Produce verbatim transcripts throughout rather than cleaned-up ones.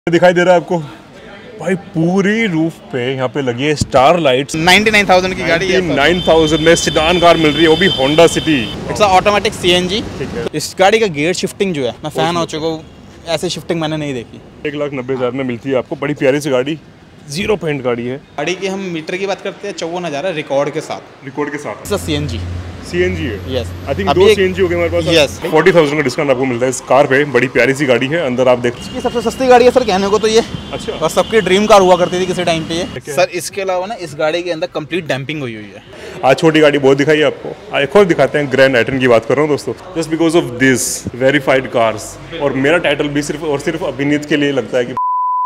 दिखाई दे रहा है आपको भाई, पूरी रूफ पे यहाँ पे लगी है स्टार लाइट्स। निन्यानवे हज़ार की गाड़ी है, नब्बे हज़ार में सेडान कार मिल रही है, वो भी Honda City. It's automatic CNG. इस गाड़ी का गियर शिफ्टिंग जो है, मैं फैन हो चुका हूँ, ऐसे शिफ्टिंग मैंने नहीं देखी। एक लाख नब्बे हज़ार में मिलती है आपको, बड़ी प्यारी सी गाड़ी, जीरो पेंट गाड़ी है। गाड़ी की हम मीटर की बात करते हैं, चौवन हज़ार है रिकॉर्ड के साथ। रिकॉर्ड के साथ सर सीएनजी सीएनजी है। यस, आई थिंक दो सीएनजी हो गए हमारे पास। यस, चालीस हज़ार का डिस्काउंट आपको मिलता है इस कार पे। बड़ी प्यारी सी गाड़ी है, अंदर आप देख। इसकी सबसे सस्ती गाड़ी है सर कहने को तो ये। अच्छा। और सबकी ड्रीम कार हुआ करती थी किसी टाइम पे ये। सर इसके अलावा ना इस गाड़ी के अंदर कंप्लीट डैम्पिंग हुई हुई है। आज छोटी गाड़ी बहुत दिखाई है आपको, आज एक और दिखाते हैं। ग्रैंड आइटन की बात कर रहा हूँ दोस्तों, just because of this verified cars. और मेरा टाइटल भी सिर्फ और सिर्फ अभिनीत के लिए लगता है कि।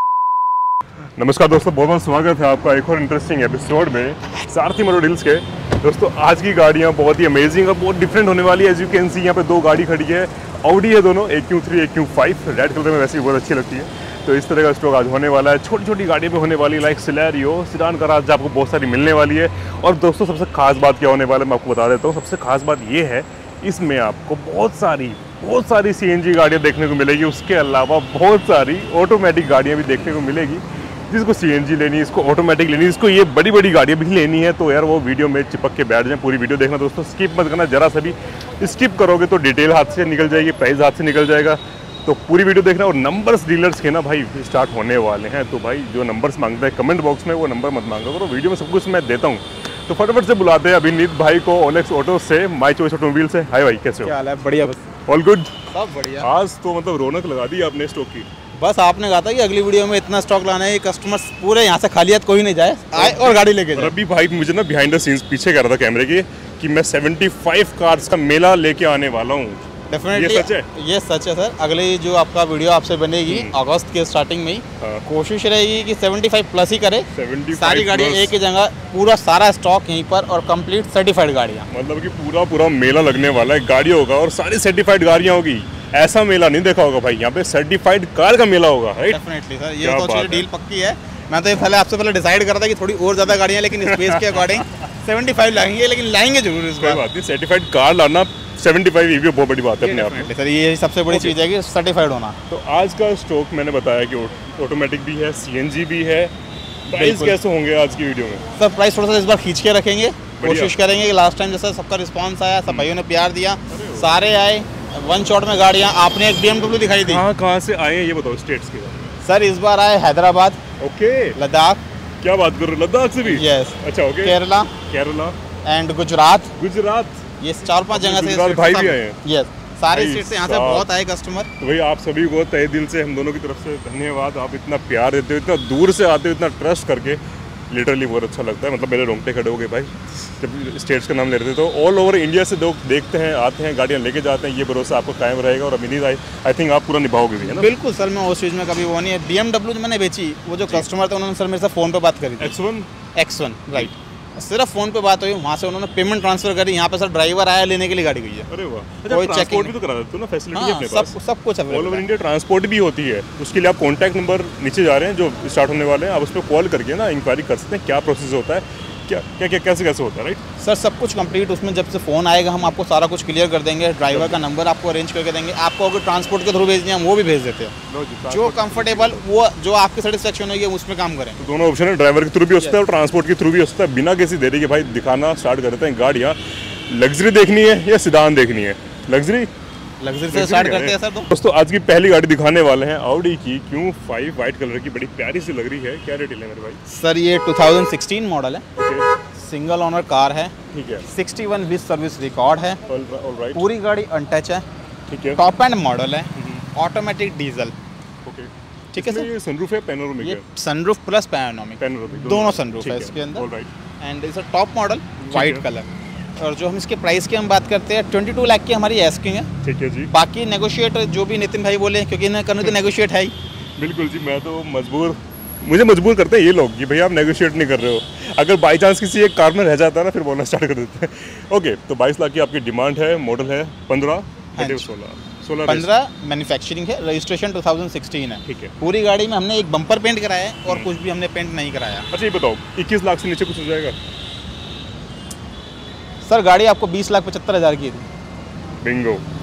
नमस्कार दोस्तों, बहुत बहुत स्वागत है आपका एक और इंटरेस्टिंग एपिसोड में सारथी मोटर डील्स के। दोस्तों आज की गाड़ियाँ बहुत ही अमेजिंग और बहुत डिफरेंट होने वाली है। एज यू कैन सी यहाँ पे दो गाड़ी खड़ी है, ऑडी है दोनों, A Q three A Q five. Red colour में वैसे ही बहुत अच्छी लगती है। तो इस तरह का स्टॉक आज होने वाला है, छोटी छोटी गाड़ी में होने वाली, लाइक सिलेरियो सिडान कार आज आपको बहुत सारी मिलने वाली है। और दोस्तों सबसे खास बात क्या होने वाला है मैं आपको बता देता हूँ। सबसे खास बात ये है, इसमें आपको बहुत सारी बहुत सारी सी एन जी गाड़ियाँ देखने को मिलेगी। उसके अलावा बहुत सारी ऑटोमेटिक गाड़ियाँ भी देखने को मिलेगी। जिसको सीएनजी लेनी है, इसको ऑटोमेटिक लेनी है, इसको ये बड़ी बड़ी गाड़ियाँ भी लेनी है, तो यार वो वीडियो में चिपक के बैठ जाए। पूरी वीडियो देखना दोस्तों, स्किप मत करना जरा सा भी। स्किप करोगे तो डिटेल हाथ से निकल जाएगी, प्राइस हाथ से निकल जाएगा। तो पूरी वीडियो देखना। और नंबर्स डीलर्स के ना भाई स्टार्ट होने वाले हैं, तो भाई जो नंबर्स मांगता है कमेंट बॉक्स में वो नंबर मत मांगा करो, वीडियो में सब कुछ मैं देता हूँ। तो फटाफट से बुलाते हैं अभिनीत भाई को ओलेक्स ऑटो से, माई चॉइस ऑटोमोबाइल से। हाय भाई, कैसे हो? क्या हाल है? बढ़िया, बस ऑल गुड, सब बढ़िया। आज तो मतलब रौनक लगा दी आपने स्टॉक की। बस आपने कहा था कि अगली वीडियो में इतना स्टॉक लाना है, कस्टमर्स पूरे यहाँ से खाली हाथ कोई नहीं जाए, आए और गाड़ी लेके जाए। रवि भाई मुझे ना बिहाइंड द सीन्स पीछे कह रहा था कैमरे के कि मैं पचहत्तर कार्स का मेला लेके आने वाला हूँ। डेफिनेटली ये सच है, ये सच है सर। अगली जो आपका वीडियो आपसे बनेगी अगस्त के स्टार्टिंग में ही, हाँ। कोशिश रहेगी कि पचहत्तर प्लस ही करे। सारी गाड़ियाँ एक ही जगह, पूरा सारा स्टॉक यहीं पर और कंप्लीट सर्टिफाइड गाड़ियाँ। मतलब कि पूरा पूरा मेला लगने वाला है, गाड़ी होगा और सारी सर्टिफाइड गाड़ियाँ होगी। ऐसा मेला नहीं देखा होगा भाई, यहाँ पे सर्टिफाइड कार का मेला होगा। डेफिनेटली सर, ये तो चीज़ डील पक्की है। मैं तो ये पहले आपसे पहले डिसाइड करा था कि थोड़ी और ज़्यादा गाड़ियाँ, लेकिन स्पेस के अकॉर्डिंग पचहत्तर लाएंगे, लेकिन लाएंगे जरूर इस बार। बात नहीं, सर्टिफाइड कार लाना पचहत्तर ये भी बहुत बड़ी बात है अपने आप में सर। ये सबसे बड़ी चीज़ है कि सर्टिफाइड होना। तो आज का स्टॉक मैंने बताया कि ऑटोमेटिक भी है, सीएनजी भी है। प्राइस कैसे होंगे आज की वीडियो में? सर प्राइस थोड़ा सा इस बार खींच के रखेंगे, कोशिश करेंगे कि लास्ट टाइम जैसा सबका रिस्पांस आया, सब भाइयों ने प्यार दिया, सारे आए वन शॉट में गाड़ियाँ। आपने एक बीएमडब्ल्यू दिखाई दी। हाँ, कहाँ से आए ये बताओ स्टेट्स के? सर इस बार आए हैदराबाद, ओके, लद्दाख। क्या बात कर रहे हो, लद्दाख से भी? यस। अच्छा, ओके। केरला केरला एंड गुजरात। गुजरात, ये चार पांच जगह से गुजरात भाई भी आए हैं। यस, सारे स्टेट से यहाँ से बहुत आए कस्टमर। तो भाई आप सभी को तहे दिल से हम दोनों की तरफ से धन्यवाद। आप इतना प्यार देते हो, इतना दूर से आते हो, इतना ट्रस्ट करके, लिटरली बहुत अच्छा लगता है। मतलब मेरे रोंगटे खड़े हो गए भाई जब स्टेट्स का नाम ले रहे थे। तो ऑल ओवर इंडिया से लोग देखते हैं, आते हैं, गाड़ियाँ लेके जाते हैं, ये भरोसा आपको कायम रहेगा। और अभिनीत आई आई थिंक आप पूरा निभाओगे भी, है ना? बिल्कुल सर, मैं उस चीज़ में कभी वो नहीं है। बीएमडब्ल्यू जो मैंने बेची, वो जो कस्टमर थे उन्होंने सर मेरे से फ़ोन पे बात करी थी। X one X one right, सिर्फ फोन पे बात हुई, वहाँ से उन्होंने पेमेंट ट्रांसफर करी, यहाँ पे सर ड्राइवर आया लेने के लिए गाड़ी गई है। अरे वाह, कोई ट्रांसपोर्ट भी तो करा देते हो ना, फैसिलिटी है अपने पास, सब सब कुछ ऑल ओवर इंडिया ट्रांसपोर्ट भी होती है। उसके लिए आप कॉन्टैक्ट नंबर नीचे जा रहे हैं जो स्टार्ट होने वाले हैं, आप उस पर कॉल करके ना इंक्वायरी कर सकते हैं क्या प्रोसेस होता है, क्या क्या क्या कैसे कैसे होता है। राइट सर, सब कुछ कंप्लीट उसमें जब से फ़ोन आएगा हम आपको सारा कुछ क्लियर कर देंगे। ड्राइवर का नंबर आपको अरेंज करके देंगे, आपको अगर ट्रांसपोर्ट के थ्रू भेजनी है हम वो भी भेज देते हैं। जो कंफर्टेबल, वो जो आपकी सेटिस्फेक्शन होगी उसमें काम करें। तो दोनों ऑप्शन है, ड्राइवर के थ्रू भी होता है और ट्रांसपोर्ट के थ्रू भी होता है। बिना किसी देरी के भाई दिखाना स्टार्ट कर देते हैं गाड़ियाँ। लग्जरी देखनी है या सिडान देखनी है? लग्जरी लग्जरी से स्टार्ट करते हैं सर। तो दोस्तों आज की पहली गाड़ी दिखाने वाले हैं, ऑडी की क्यू फाइव, वाइट कलर की, बड़ी प्यारी सी लग रही है। क्या रेट है मेरे भाई? सर ये टू थाउजेंड सिक्सटीन मॉडल है, सिंगल ओनर कार है, ठीक है, इकसठ विद सर्विस रिकॉर्ड है, ऑलराइट, पूरी गाड़ी अनटच है, ठीक है, टॉप एंड मॉडल है, ऑटोमेटिक डीजल, ओके, ठीक है सर। ये सनरूफ है, पैनोरामिक है? सनरूफ प्लस पैनोरामिक, पैनोरामिक दोनों सनरूफ है इसके अंदर, alright. And it's a top model, white colour. और जो हम इसके प्राइस की हम बात करते हैं, बाईस लाख की हमारी आस्किंग है, ठीक है जी। बाकी नेगोशिएट जो भी नितिन भाई बोले, क्योंकि इन्हें करने तो नेगोशिएट है ही। बिल्कुल जी, मैं तो मजबूर, मुझे मजबूर करते हैं ये लोग कि भाई आप नेगोशिएट नहीं कर रहे हो। अगर बाई चांस किसी एक कार में रह जाता है ना, फिर बोलना स्टार्ट कर देते हैं। ओके, तो बाईस लाख की आपकी डिमांड है, मॉडल है पंद्रह, सोलह सोलह पंद्रह मैन्युफैक्चरिंग है, रजिस्ट्रेशन टू थाउजेंड सिक्सटीन है, ठीक है। पूरी गाड़ी में हमने एक बम्पर पेंट कराया है और कुछ भी हमने पेंट नहीं कराया। अच्छा ये बताओ, इक्कीस लाख से नीचे कुछ हो जाएगा? सर गाड़ी आपको बीस लाख पचहत्तर हज़ार की थी। बिंगो।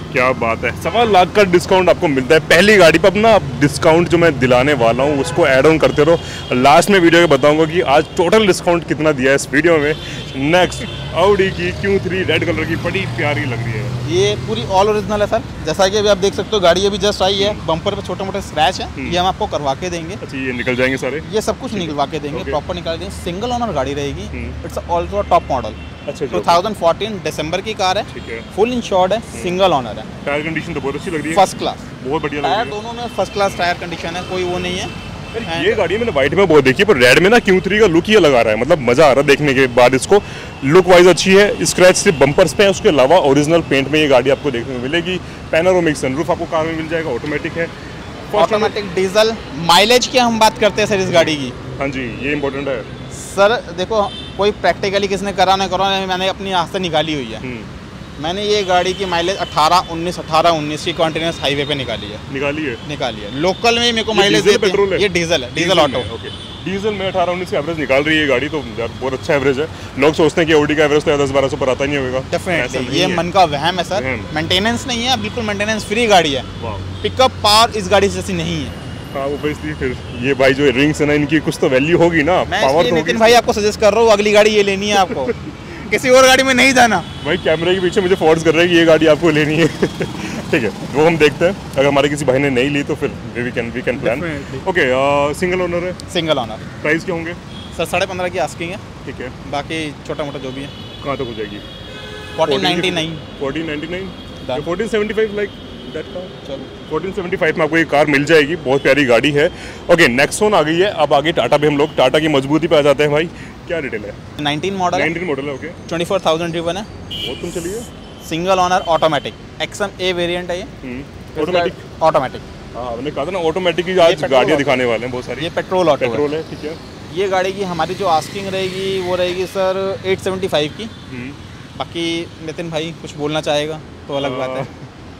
क्या बात है, सवा लाख का डिस्काउंट आपको मिलता है पहली गाड़ी पर। अपना डिस्काउंट जो मैं दिलाने वाला हूँ उसको ऐड ऑन करते रहो। लास्ट में वीडियो में बताऊंगा कि आज टोटल डिस्काउंट कितना दिया है इस वीडियो में। नेक्स्ट ऑडी की क्यू थ्री रेड कलर की बड़ी प्यारी लग रही है। ये पूरी ऑल ओरिजिनल है सर, जैसा कि अभी आप देख सकते हो गाड़ी अभी जस्ट आई है, बम्पर पे छोटे मोटे स्क्रैच है, ये हम आपको करवा के देंगे। अच्छा, ये निकल जाएंगे सारे? ये सब कुछ निकलवा के देंगे, प्रॉपर निकाल देंगे। सिंगल ओनर गाड़ी रहेगी, इट्स ऑल्सो टॉप मॉडल। अच्छा, टू थाउजेंड फोर्टीन दिसंबर की कार है, ठीक है, फुल इंश्योर्ड है, सिंगल ओनर है। टायर कंडीशन तो बहुत अच्छी लग रही है, फर्स्ट क्लास, बहुत बढ़िया लग रही है। टायर दोनों में फर्स्ट क्लास टायर कंडीशन है, कोई वो नहीं है। ये गाड़ी मैंने व्हाइट में बहुत देखी है, पर रेड में ना क्यू थ्री का लुक ही लगा रहा है, मतलब मजा आ रहा है देखने के बाद। इसको लुक वाइज अच्छी है, स्क्रैच सिर्फ बम्पर्स पे है, उसके अलावा ओरिजिनल पेंट में ये गाड़ी आपको देखने को मिलेगी। पैनोरामिक सनरूफ आपको कार में मिल जाएगा, ऑटोमेटिक है, ऑटोमेटिक डीजल। माइलेज की हम बात करते हैं सर इस गाड़ी की। हाँ जी, ये इंपॉर्टेंट है सर। देखो कोई प्रैक्टिकली किसने करा ना करा, मैंने अपनी आँख से निकाली हुई है। मैंने ये गाड़ी की माइलेज अठारह उन्नीस अठारह उन्नीस की कॉन्टिन्यूस हाईवे पे निकाली है निकाली है निकाली है लोकल में मेरे को माइलेज देती है। ये डीजल है, डीजल ऑटो। ओके, डीजल में अठारह उन्नीस की एवरेज निकाल रही है गाड़ी, तो यार बहुत अच्छा एवरेज है। लोग सोचते हैं कि ऑडी का एवरेज तो दस बारह सौ पर आता नहीं होगा। डेफिनेटली ये मन का वहम है सर। मेंटेनेंस नहीं है, बिल्कुल मेंटेनेंस फ्री गाड़ी है। पिकअप पावर इस गाड़ी जैसी नहीं है। हाँ, वो बेसिकली फिर ये भाई जो रिंग्स है ना, इनकी कुछ तो वैल्यू होगी ना, पावर तो नितिन भाई आपको सजेस्ट कर रहा हूँ, अगली गाड़ी ये लेनी है आपको, किसी और गाड़ी में नहीं जाना। भाई कैमरे के पीछे मुझे फोर्स कर रहे हैं कि ये गाड़ी आपको लेनी है। ठीक है, वो हम देखते हैं, अगर हमारे किसी भाई ने नहीं ली तो फिर we can we can plan. Okay, single owner है? Single owner. प्राइस क्या होंगे सर? साढ़े पंद्रह की आस्किंग है, ठीक है, बाकी छोटा मोटा जो भी है। कहाँ तक हो जाएगी? Fourteen ninety nine fourteen ninety nine fourteen seventy five like that car. चलो, फोर्टीन सेवेंटी फाइव में आपको ये कार मिल जाएगी, बहुत प्यारी गाड़ी है। ओके, नेक्सॉन आ गई है। अब आगे टाटा पे हम लोग टाटा की मजबूती पे आ जाते हैं। भाई क्या डिटेल है? नाइनटीन मॉडल है, नाइनटीन मॉडल है। Okay, twenty four thousand driven है, बहुत कम चली है। Single owner, automatic, XM A variant है ये, ऑटोमेटिक। ऑटोमेटिक, हाँ, हमने कहा था ना ऑटोमेटिक की आज गाड़ियाँ दिखाने वाले हैं बहुत सारी। ये पेट्रोल ऑटो पेट्रोल है, ठीक है। ये गाड़ी की हमारी जो आस्किंग रहेगी वो रहेगी सर एट सेवेंटी फाइव की। बाकी नितिन भाई कुछ बोलना चाहेगा तो अलग बात है।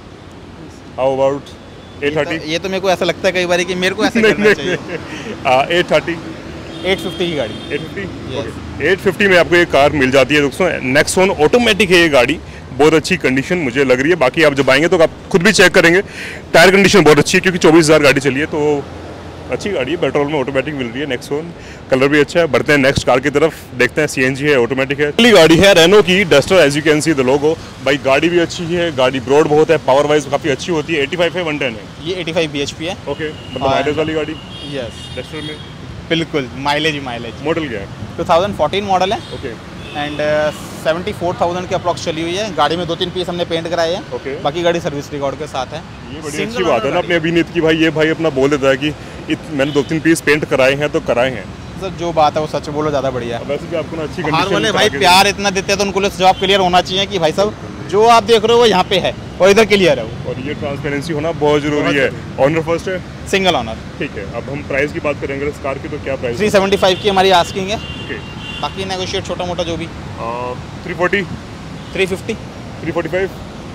How about eight thirty? ये तो मेरे को ऐसा लगता है कई बार कि मेरे को ऐसा करना चाहिए। एट थर्टी एट फिफ्टी की गाड़ी, एट फिफ्टी एट फिफ्टी में आपको ये कार मिल जाती है दोस्तों। नेक्सॉन ऑटोमेटिक है ये गाड़ी, बहुत अच्छी कंडीशन मुझे लग रही है। बाकी आप जब आएंगे तो आप खुद भी चेक करेंगे, टायर कंडीशन बहुत अच्छी है क्योंकि चौबीस हज़ार गाड़ी चली है, तो अच्छी गाड़ी है। पेट्रोल में ऑटोमेटिक मिल रही है नेक्सॉन, कलर भी अच्छा है। बढ़ते हैं नेक्स्ट कार की तरफ, देखते हैं सीएनजी है, ऑटोमेटिक है। अगली गाड़ी है रेनो की Duster, as you can see the logo. भाई गाड़ी भी अच्छी है, गाड़ी ब्रॉड बहुत है, पावर वाइज काफ़ी अच्छी होती है। एटी फाइव है, वन टेन है, ये एटी फाइव बीएचपी है। ओके, मतलब माइलेज वाली गाड़ी। यस, डस्टर में बिल्कुल माइलेज ही माइलेज। मॉडल क्या है? टू थाउजेंड फोर्टीन मॉडल है, okay, and seventy four thousand के अप्रॉक्स चली हुई है। गाड़ी में दो तीन पीस हमने पेंट कराए हैं, ओके, बाकी गाड़ी सर्विस रिकॉर्ड के साथ है। ये बड़ी अच्छी बात है ना अपने अभिनीत की। भाई ये भाई अपना बोल देता है कि इत, मैंने दो तीन पीस पेंट कराए हैं तो कराए हैं। सर जो बात है वो सच बोलो, ज़्यादा बढ़िया है। वैसे भी आपको ना अच्छी कंडीशन वाले भाई प्यार इतना देते हैं तो उनको जवाब क्लियर होना चाहिए कि भाई साहब जो आप देख रहे हो वो यहाँ पे है और इधर क्लियर है वो। और ये ट्रांसपेरेंसी होना बहुत जरूरी है। ऑनर फर्स्ट है, सिंगल ऑनर, ठीक है। अब हम प्राइस की बात करेंगे इस कार की, तो क्या प्राइस? थ्री सेवेंटी फाइव की हमारी आस्किंग है, ओके, बाकी नेगोशिएट छोटा मोटा जो भी। Three forty three fifty three forty five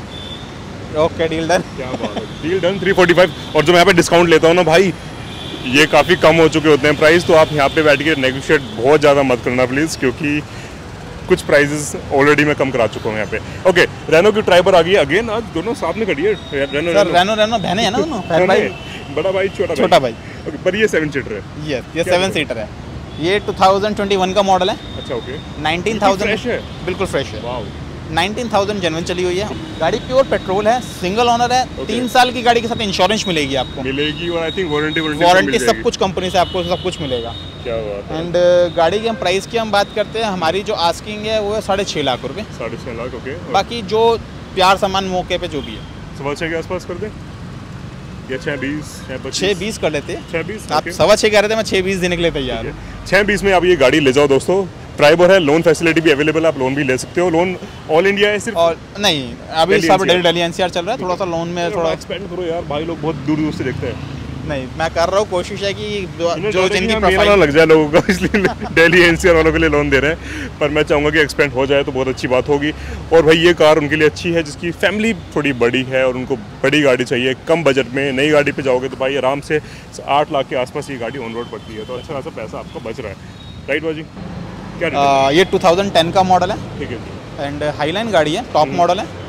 okay, deal done. क्या बात है, deal done. Three forty five. और जो मैं यहाँ पे डिस्काउंट लेता हूँ ना भाई, ये काफ़ी कम हो चुके होते हैं प्राइस, तो आप यहाँ पे बैठ के नेगोशिएट बहुत ज़्यादा मत करना प्लीज़, क्योंकि कुछ प्राइजेस ऑलरेडी मैं कम करा चुका हूँ यहाँ पे। ओके, रेनो की ट्राइबर आ गई है अगेन, आज दोनों साथ में खड़ी है। रेनो सर रेनो रेनो बहने हैं ना दोनों, बहन भाई, बड़ा भाई छोटा छोटा भाई। ओके, पर ये सेवन सीटर है? यस, ये सेवन सीटर है। ये टू थाउजेंड ट्वेंटी वन का मॉडल है। अच्छा, ओके, नाइनटीन थाउजेंड फ्रेश है, बिल्कुल फ्रेश है। वाओ, नाइनटीन थाउजेंड जेन्युइन चली हुई है गाड़ी, प्योर पेट्रोल है, सिंगल ओनर है। okay. तीन साल की गाड़ी के साथ इंश्योरेंस मिलेगी आपको, मिलेगी, और आई थिंक वारंटी वारंटी सब कुछ कंपनी से आपको सब कुछ मिलेगा। क्या बात है। एंड uh, गाड़ी की हम प्राइस की हम बात करते हैं, हमारी जो आस्किंग है वो है साढ़े छः लाख रुपए। साढ़े छः लाख ओके। बाकी जो प्यार सामान मौके पे जो भी है सवा छः के आसपास कर दें या छः बीस? छः बीस कर लेते हैं। छः बीस आप सवा छः कह रहे थे, मैं छः बीस देने के लिए तैयार हूँ। छः बीस में आप ये गाड़ी ले जाओ दोस्तों। ट्राइबर है, लोन फैसिलिटी भी अवेलेबल है, आप लोन भी ले सकते हो। लोन ऑल इंडिया है सिर्फ? और नहीं, अभी सब दिल्ली एनसीआर चल रहा है, थोड़ा सा लोन में थोड़ा एक्सपेंड करो यार, भाई लोग बहुत दूर दूर से देखते हैं। नहीं, मैं कर रहा हूँ, कोशिश है कि जो जिनकी प्रोफाइल ना लग जाए लोगों का, इसलिए दिल्ली एनसीआर वालों के लिए लोन दे रहे हैं। पर मैं चाहूँगा कि एक्सपेंड हो जाए तो बहुत अच्छी बात होगी। और भाई ये कार उनके लिए अच्छी है जिसकी फैमिली थोड़ी बड़ी है और उनको बड़ी गाड़ी चाहिए कम बजट में। नई गाड़ी पे जाओगे तो भाई आराम से आठ लाख के आसपास ये गाड़ी ऑन रोड पड़ती है, तो अच्छा खासा पैसा आपका बच रहा है। राइट बाजी? क्या आ, ये टू थाउजेंड टेन का मॉडल है, ठीक है जी। एंड हाईलाइन गाड़ी है, टॉप मॉडल है।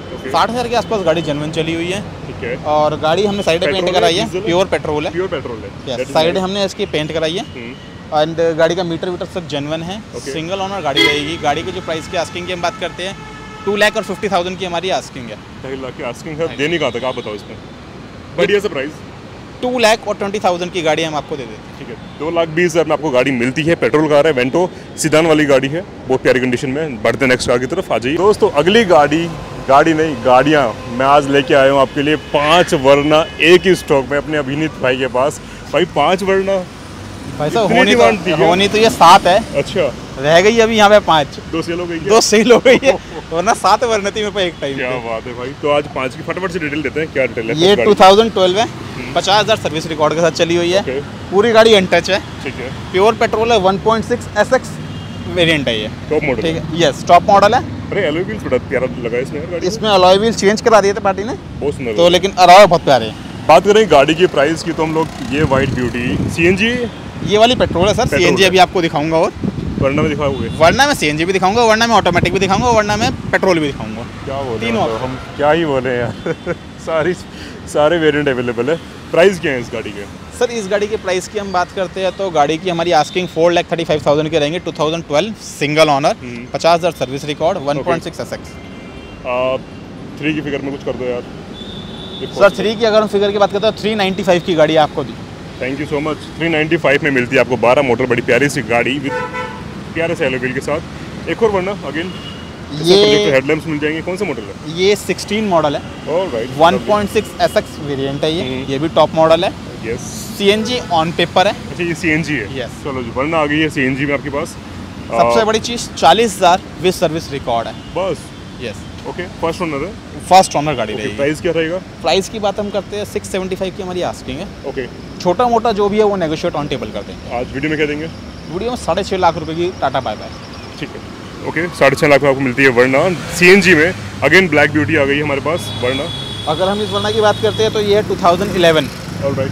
साठ हज़ार के आसपास गाड़ी जेन्युइन चली हुई है। ठीक है। और गाड़ी हमने साइडें पेंट कराई है, प्योर पेट्रोल है। प्योर पेट्रोल है। साइडें हमने इसकी पेंट कराई है एंड गाड़ी का मीटर वीटर सब जेन्युइन है। सिंगल ओनर गाड़ी रहेगी। गाड़ी की जो प्राइस की आस्किंग की हम बात करते हैं टू लाख और फिफ्टी थाउजेंड की हमारी आस्किंग है। ढाई लाख की आस्किंग है। देने कहाँ तक आप बताओ इसमें बढ़िया सा प्राइस? टू लाख और ट्वेंटी थाउजेंड की गाड़ी हम आपको दे देते हैं। ठीक है। दो लाख बीस हज़ार में आपको गाड़ी मिलती है। पेट्रोल कार है, वेंटो सीडान वाली गाड़ी है, बहुत प्यारी कंडीशन में। बढ़ते हैं नेक्स्ट कार की तरफ, आ जाइए दोस्तों। अगली गाड़ी गाड़ी नहीं गाड़ियाँ मैं आज लेके आया हूँ आपके लिए। पाँच वरना एक ही स्टॉक में अपने अभिनीत भाई के पास। भाई पाँच वरना भाई साहब होनी तो, होनी तो ये सात है। अच्छा, रह गई अभी यहाँ पे पाँच। दो सेल हो गई, दो सेल हो गई है वरना सात वरना थी मेरे पास एक टाइम। क्या बात है भाई। तो आज पाँच की फटाफट से डिटेल देते हैं, क्या डिटेल है? ये टू थाउजेंड ट्वेल्व है, पचास हज़ार सर्विस रिकॉर्ड के साथ चली हुई है। okay. पूरी गाड़ी अनटच है। ठीक है। प्योर पेट्रोल है, one point six S X variant है ये। Top model. ठीक है, यस टॉप मॉडल है। अरे एलॉय व्हील्स बड़ा प्यारा लगा इसमें यार गाड़ी। इसमें अलॉय व्हील चेंज करा दिए थे पार्टी ने, बहुत सुंदर तो लेकिन अलॉय बहुत प्यारे हैं। बात करें गाड़ी की प्राइस की तो हम लोग ये वाइट ब्यूटी सीएनजी, ये वाली पेट्रोल है सर। सीएनजी अभी आपको दिखाऊंगा और वरना में दिखाओगे? वरना में सीएनजी भी दिखाऊंगा, वरना में ऑटोमेटिक भी दिखाऊंगा, वरना में पेट्रोल भी दिखाऊंगा। क्या बोल रहे तीनों हैं हम, क्या ही बोले यार सारी सारे वेरिएंट अवेलेबल है। प्राइस क्या है इस गाड़ी के? सर इस गाड़ी के प्राइस की हम बात करते हैं तो गाड़ी की हमारी asking four lakh thirty five thousand के रहेंगे। Two thousand twelve single owner, पचास हज़ार service record, one point six S X. Three की फिगर में कुछ कर दो यार सर। थ्री की अगर हम फिगर की बात करते हैं थ्री नाइन्टी फाइव की गाड़ी आपको दी। Thank you so much. Three ninety five में मिलती है आपको बारह मोटर, बड़ी प्यारी सी गाड़ी विद प्यारे से एलॉय व्हील के साथ। एक और वरना अगेन ये हेडलैम्प्स मिल जाएंगे। कौन सा मॉडल है? ये सिक्सटीन मॉडल है। Alright. One point six S X variant है ये। ये भी टॉप मॉडल है। यस। सीएनजी ऑन पेपर है। अच्छा ये सीएनजी है। यस। चलो जी, वरना आ गई है सीएनजी में आपके पास। सबसे बड़ी चीज़ चालीस हज़ार विद सर्विस रिकॉर्ड है बस। यस। ओके, फर्स्ट ओनर है। फर्स्ट ओनर गाड़ी रहेगी। प्राइस क्या रहेगा? प्राइस की बात हम करते हैं सिक्स सेवेंटी फाइव की हमारी आस्किंग है। ओके। छोटा मोटा जो भी है वो नेगोशिएट ऑन टेबल करते हैं। आज वीडियो में क्या देंगे? वीडियो में साढ़े छः लाख रुपए की टाटा बाय बाय। ठीक है। ओके, साढ़े छः लाख में आपको मिलती है वरना सीएनजी में। अगेन ब्लैक ब्यूटी आ गई है हमारे पास वरना। अगर हम इस वरना की बात करते हैं तो ये है two thousand eleven. Alright.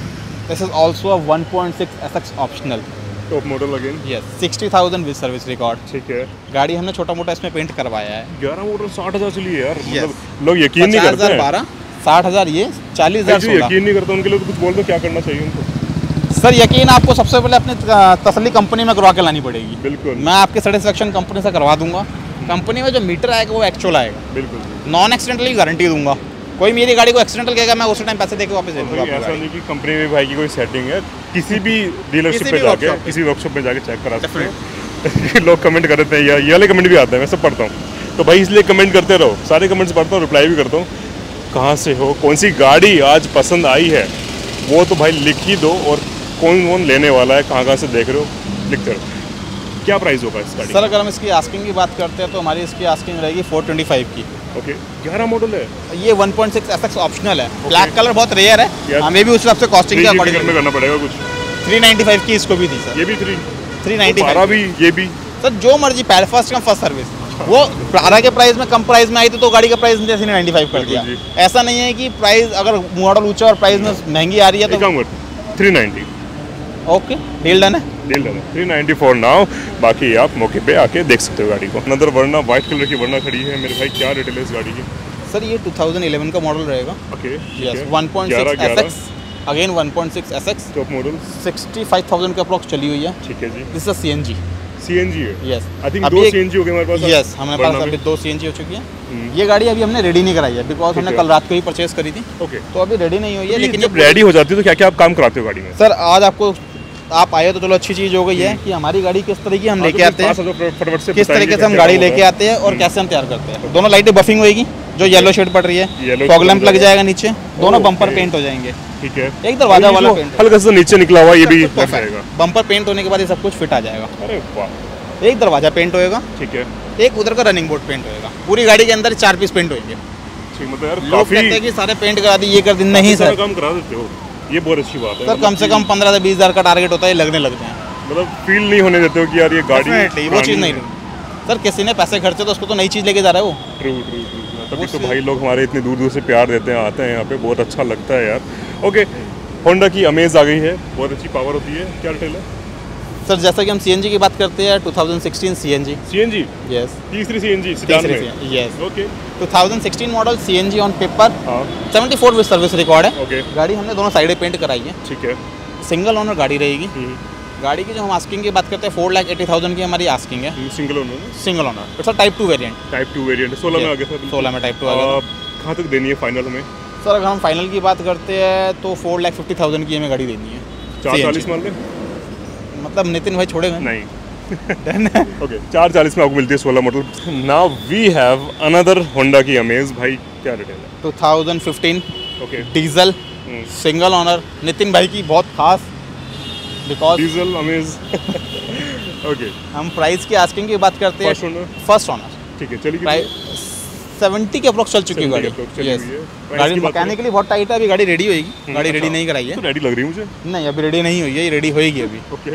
This is also a one point six S X optional. Top model again. Yes, sixty thousand with service record. ठीक है। गाड़ी हमने छोटा मोटा इसमें पेंट करवाया है। ग्यारह मोटर साठ हज़ार चली है यार। Yes. मतलब लोग यकीन नहीं करते हैं। बारह साठ हज़ार ये चालीस हज़ार जो यकीन नहीं करते उनके लिए तो कुछ बोल दो, क्या करना चाहिए उनको? सर यकीन आपको सबसे पहले अपनी तसल्ली कंपनी में करवा के लानी पड़ेगी। बिल्कुल। मैं आपके सेटिस्फेक्शन कंपनी से करवा दूंगा। कंपनी में जो मीटर आएगा वो एक्चुअल आएगा। बिल्कुल। नॉन एक्सीडेंटली गारंटी दूंगा। कोई मेरी गाड़ी को एक्सीडेंटल कहेगा मैं उसी टाइम पैसे देके वापस दे दूंगा। ऐसा नहीं कि कंपनी में भाई की कोई सेटिंग है, किसी भी डीलरशिप पे जाके किसी वर्कशॉप में जाके चेक करा सकते हैं। लोग कमेंट कर देते हैं या ये वाले कमेंट भी आते हैं, मैं सब पढ़ता हूँ। तो भाई इसलिए कमेंट करते रहो, सारे कमेंट्स पढ़ता हूँ, रिप्लाई भी करता हूँ। कहाँ से हो, कौन सी गाड़ी आज पसंद आई है वो तो भाई लिख ही दो, और कौन कौन लेने वाला है, कहाँ कहाँ से देख रहे हो लिखते रहो। क्या प्राइस होगा इस गाड़ी? सर अगर हम इसकी आस्किंग की बात करते हैं तो हमारी इसकी आस्किंग रहेगी फोर ट्वेंटी फाइव की। ओके। ग्यारह मॉडल है ये, one point six S X optional है। ब्लैक कलर बहुत रेयर है, हमें भी उस हिसाब से कॉस्टिंग के अकॉर्डिंग में करना पड़ेगा कुछ। थ्री नाइन्टी फाइव की इसको भी दी सर। ये भी थ्री थ्री नाइन्टी फाइव भी, ये भी सर जो मर्जी पहले फर्स्ट कम फर्स्ट सर्विस। वो बारह के प्राइस में कम प्राइस में आई थी तो गाड़ी का प्राइस जैसे नाइन्टी फाइव कर दिया। ऐसा नहीं है कि प्राइस अगर मॉडल ऊंचा और प्राइस में महंगी आ रही है तो three ninety. Okay, deal done है। डील डन है। Three ninety four now. बाकी आप मौके पे आके देख सकते हो गाड़ी को। अनदर वरना व्हाइट कलर की वरना खड़ी है मेरे भाई। क्या डिटेल है इस गाड़ी की? सर ये टू थाउजेंड इलेवन का मॉडल रहेगा। Okay. Yes, one point six S X again one point six S X top model. Sixty five thousand का अप्रॉक्स चली हुई है। ठीक है जी। This is CNG. सीएनजी है। यस। आई थिंक दो सीएनजी हो गए हमारे पास। यस, हमारे पास अभी दो सीएनजी हो चुकी है। ये गाड़ी अभी हमने रेडी नहीं कराई है बिकॉज हमने कल रात को ही परचेज करी थी। ओके। तो अभी रेडी नहीं हुई है। लेकिन जब रेडी हो जाती है तो क्या क्या आप काम कराते हो गाड़ी में? सर आज आपको आप आए तो चलो अच्छी चीज़ हो गई है कि हमारी गाड़ी किस तरीके हम लेके आते हैं, किस तरीके से हम गाड़ी लेके आते हैं और कैसे हम तैयार करते हैं। दोनों लाइटें बफिंग होगी, जो येलो शेड पड़ रही है, फॉग लैंप लग जाएगा नीचे, दोनों बम्पर पेंट हो जाएंगे। ठीक है। एक दरवाजा वाला पेंट हल्का सा नीचे निकला हुआ ये भी लग जाएगा। बम्पर पेंट होने के बाद ये सब कुछ फिट आ जाएगा। अरे वाह। एक दरवाजा पेंट होएगा। ठीक है। एक उधर का रनिंग बोर्ड पेंट होएगा। पूरी गाड़ी के अंदर चार पीस पेंट होंगे। ठीक, मतलब यार लोग कहते हैं कि सारे पेंट करा दी, ये कर दी। नहीं सर, काम करा देते हो, ये बहुत अच्छी बात है। सर कम से कम पंद्रह से बीस हज़ार का टारगेट होता है, लगने लगते हैं। मतलब फील नहीं होने देते हो कि यार ये गाड़ी वो चीज़ नहीं। सर किसी ने पैसे खर्चे तो उसको तो नई चीज़ लेके जा रहा है वो। True true true. तभी तो भाई लोग हमारे इतने दूर दूर से प्यार देते हैं, आते हैं यहाँ पे, बहुत अच्छा लगता है यार। ओके, होंडा की अमेज आ गई है, बहुत अच्छी पावर होती है। क्या डिटेल है? सर जैसा कि हम सीएनजी की बात करते हैं twenty sixteen CNG CNG yes तीसरी सीएनजी सेडान में yes okay twenty sixteen model CNG on paper हाँ seventy four with service record है ओके गाड़ी हमने दोनों साइडें पेंट कराई है ठीक है सिंगल ओनर गाड़ी रहेगी हम्म, गाड़ी की जो हम आस्किंग की बात करते हैं फोर लाख एटी थाउजेंड की हमारी आस्किंग है single owner single owner it's a type two variant type two variant सोलह में आ गया सर सोलह में टाइप टू आ गया कहाँ तक देनी है फाइनल हमें? सर अगर हम फाइनल की बात करते हैं तो फोर लाख फिफ्टी थाउजेंड की हमें गाड़ी देनी है चार C N G चालीस मान लें? मतलब नितिन भाई छोड़ेगा नहीं ओके चार चालीस में आपको मिलती है सोलह model. Now we have another Honda की अमेज. भाई क्या डिटेल है? Twenty fifteen okay diesel single owner Nitin भाई की बहुत खास बिकॉज डीजल अमेज. ओके हम प्राइस की आस्किंग की बात करते हैं फर्स्ट ओनर. फर्स्ट ओनर ठीक है चलिए. प्राइस सेवेंटी के अप्रोक्स चल चुकी है गाड़ी. यस गाड़ी मैकेनिकली बहुत टाइट है. अभी गाड़ी रेडी होगी. गाड़ी रेडी नहीं कराई है. रेडी लग रही है मुझे. नहीं अभी रेडी नहीं हुई है. ये रेडी होएगी अभी. ओके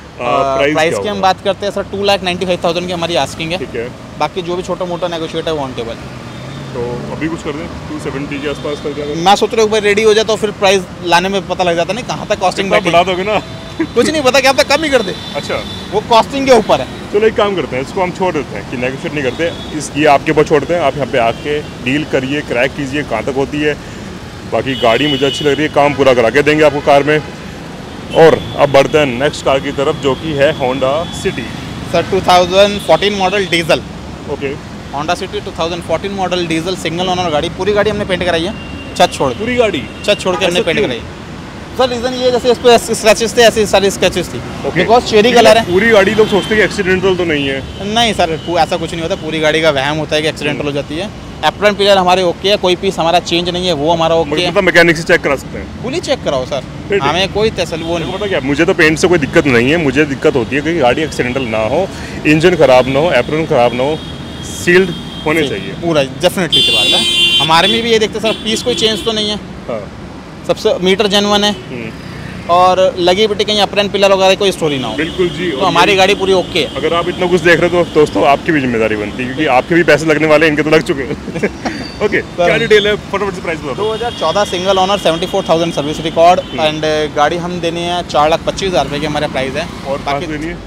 प्राइस की हम बात करते हैं sir two lakh ninety five thousand की हमारी आस्किंग है. ठीक है. बाकी जो भी छोटा मोटा नेगोशिएट है वो ऑन टेबल. तो अभी कुछ कर दें टू सेवेंटी के आसपास कर दें. मैं सोच रहा हूँ भाई रेडी हो जाए तो फिर प्राइस लाने में पता लग जाता नहीं कहाँ तक कॉस्टिंग बढ़ा दोगे ना. कुछ नहीं पता क्या तक कम ही कर दे. अच्छा वो कॉस्टिंग के ऊपर है. चलो एक काम करते हैं इसको हम छोड़ देते हैं कि नेगोशिएट नहीं करते. इस ये आपके ऊपर छोड़ते हैं. आप यहाँ पे आके डील करिए क्रैक कीजिए कहाँ तक होती है. बाकी गाड़ी मुझे अच्छी लग रही है. काम पूरा करा के देंगे आपको कार में. और अब बढ़ते हैं नेक्स्ट कार की तरफ जो कि है Honda City. Sir two thousand fourteen model diesel. Okay Honda City two thousand fourteen model diesel single owner गाड़ी. पूरी गाड़ी हमने पेंट कराई है. छत छोड़ पूरी गाड़ी छत छोड़ के हमने ऐसा पेंट क्यों? कराई. सर रीज़न ये जैसे इस पर स्क्रैचेस थे ऐसे सारी स्क्रैचेस थी. Okay. बिकॉज चेरी कलर है. पूरी गाड़ी लोग सोचते हैं कि एक्सीडेंटल तो नहीं है. नहीं सर ऐसा कुछ नहीं होता. पूरी गाड़ी का वहम होता है कि एक्सीडेंटल हो जाती है. एप्रन पिलर हमारे ओके है. कोई पीस हमारा चेंज नहीं है. वो हमारा ओके है. मतलब मैकेनिक से चेक करा सकते हैं. फुली चेक कराओ सर. ठीक है. हमें कोई तसल्ली वो देखो नहीं. पता क्या मुझे तो पेंट से कोई दिक्कत नहीं है. मुझे दिक्कत होती है कि गाड़ी एक्सीडेंटल ना हो, इंजन खराब ना हो, एप्रन खराब ना हो, सील्ड होने चाहिए. पूरा डेफिनेटली से बात है. हमारे में भी ये देखते सर पीस कोई चेंज तो नहीं है. हाँ. सबसे मीटर जेन्युइन है. हम्म, और लगी बिटी कहीं अप्रन पिलर वगैरह कोई स्टोरी ना हो. बिल्कुल जी. तो हमारी गाड़ी पूरी ओके है. अगर आप इतना कुछ देख रहे हो तो दोस्तों आपकी भी जिम्मेदारी बनती है क्योंकि आपके भी पैसे लगने वाले हैं. इनके तो लग चुके हैं. ओके क्या डिटेल है फटाफट से प्राइस बता दो. दो हज़ार चौदह single owner seventy four thousand service record and गाड़ी हम देनी है चार लाख पच्चीस हज़ार रुपये की हमारा प्राइस है. और बाकी बाकी देनी है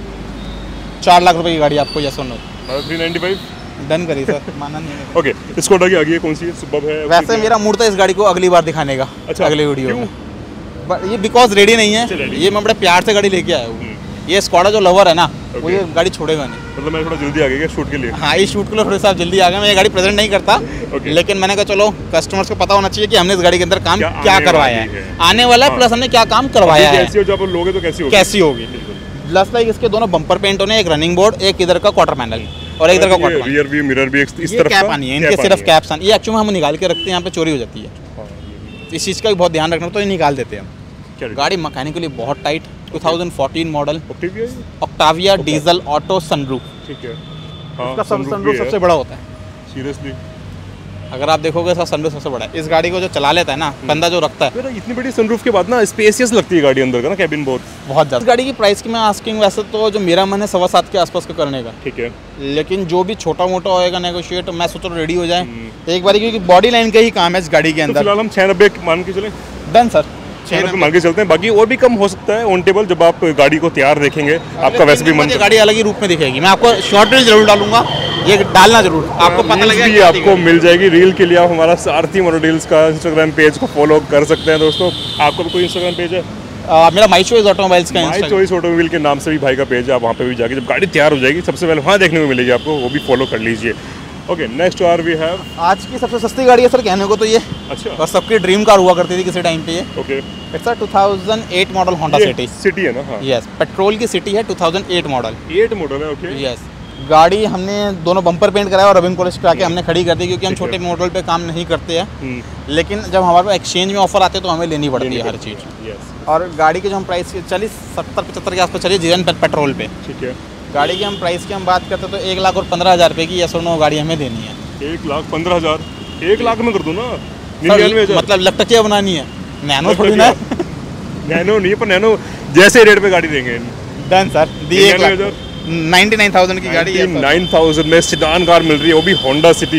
चार लाख रुपए की गाड़ी आपको यस और no. Three ninety five. Done करी सर. माना नहीं है. ओके स्कोडा की आगे है कौन सी है? सुबह है. वैसे मेरा मूड था इस गाड़ी को अगली बार दिखाने का. अच्छा, अगले वीडियो क्यों? में. बट ये बिकॉज रेडी नहीं अच्छा, है. ready ये मैं बड़े प्यार से गाड़ी लेके आया हूँ. हम्म, ये स्कॉडा जो लवर है ना वो Okay. ये गाड़ी छोड़ेगा नहीं. मतलब मैं थोड़ा जल्दी आ गया क्या शूट के लिए? हाँ इस शूट के लिए थोड़े साहब जल्दी आ गए. मैं ये गाड़ी प्रेजेंट नहीं करता. Okay. लेकिन मैंने कहा चलो कस्टमर्स को पता होना चाहिए कि हमने इस गाड़ी के अंदर काम क्या क्या आने करवाया वाली है. है. आने वाला है हाँ. प्लस हमने क्या काम करवाया अभी है. कैसी हो जब आप लोगे तो कैसी होगी? कैसी होगी. बिल्कुल. प्लस लाइक इसके दोनों बम्पर पेंट होने. एक रनिंग बोर्ड एक इधर का क्वार्टर पैनल और एक इधर का quarter panel. Rear view mirror भी इस ये तरफ कैप का? आनी है. इनके कैप सिर्फ आनी है. कैप्स आनी. ये एक्चुअली हम निकाल के रखते हैं यहाँ पे चोरी हो जाती है. हाँ, ये भी. इस चीज़ का भी बहुत ध्यान रखना. तो ये निकाल देते हैं हम. क्या डिटेल? गाड़ी मैकेनिकली बहुत tight. Two thousand fourteen model Octavia है ये? Octavia diesel auto sunroof. ठीक है. हाँ, इसका सब sunroof सनरूफ भी है. सबसे बड़ा होता है. सीरियसली अगर आप देखोगे इसका सनरूफ सबसे बड़ा है. इस गाड़ी को जो चला लेता है ना बंदा जो रखता है मेरा इतनी बड़ी सनरूफ के बाद ना स्पेसियस लगती है गाड़ी अंदर का ना कैबिन बहुत. बहुत ज़्यादा. इस गाड़ी की प्राइस की मैं आस्किंग वैसे तो जो मेरा मन है सवा सात के आसपास का करने का. ठीक है. लेकिन जो भी छोटा मोटा होएगा नेगोशिएट मैं सोच रहा हूँ रेडी हो जाए एक बार क्योंकि बॉडी लाइन का ही काम है इस गाड़ी के तो अंदर. फिलहाल हम छः नब्बे मान के चलें. Done sir. छः नब्बे मान के चलते हैं. बाकी और भी कम हो सकता है ऑन टेबल जब आप गाड़ी को तैयार देखेंगे. आपका वैसे भी मन ये गाड़ी अलग ही रूप में दिखेगी. मैं आपको शॉर्ट रील जरूर डालूंगा. ये डालना जरूर. आपको पता रील्स लगेगा भी आपको मिल जाएगी. रील के लिए आप हमारा सारथी मोटर डील्स का इंस्टाग्राम पेज को फॉलो कर सकते हैं दोस्तों. आपका भी कोई इंस्टाग्राम पेज है? आ, मेरा माई चॉइस ऑटोमोबाइल्स का माई इंस्टाग्राम. चॉइस ऑटोमोबाइल के नाम से भी भाई का पेज है. आप वहाँ पे भी जाके जब गाड़ी तैयार हो जाएगी सबसे पहले वहाँ देखने को मिलेगी आपको. वो भी फॉलो कर लीजिए. Okay next car we have. आज की सबसे सस्ती गाड़ी है सर कहने को तो ये. अच्छा. और सबकी ड्रीम कार हुआ करती थी किसी टाइम पे ये. Okay. It's two thousand eight model Honda City. City है ना? हाँ. यस पेट्रोल की सिटी है two thousand eight model. Eight model है. ओके. यस गाड़ी हमने दोनों बम्पर पेंट कराया और रबिंग पॉलिश करा के हमने खड़ी कर दी क्योंकि हम ठीक है. छोटे मॉडल पे काम नहीं करते हैं. हम्म, लेकिन जब हमारे पास एक्सचेंज में ऑफर आते हैं तो हमें लेनी पड़ती है हर चीज़. यस. और गाड़ी के जो हम प्राइस चली सत्तर पचहत्तर के आसपास चली जीवन पेट्रोल पे. ठीक है. गाड़ी की हम प्राइस की हम बात करते हैं तो एक लाख और पंद्रह हज़ार रुपये की यस और नो गाड़ी हमें देनी है. एक लाख पंद्रह हजार. एक लाख में कर दो ना. सर, निन्यानवे हजार. मतलब लकटकिया बनानी है. नैनो थोड़ी ना. नैनो नहीं पर नैनो जैसे रेट पे गाड़ी देंगे. Done sir. दी एक निन्यानवे लाख हजार. नाइन्टी नाइन थाउजेंड की गाड़ी है. नाइन थाउजेंड में सिडान कार मिल रही है वो भी होंडा सिटी.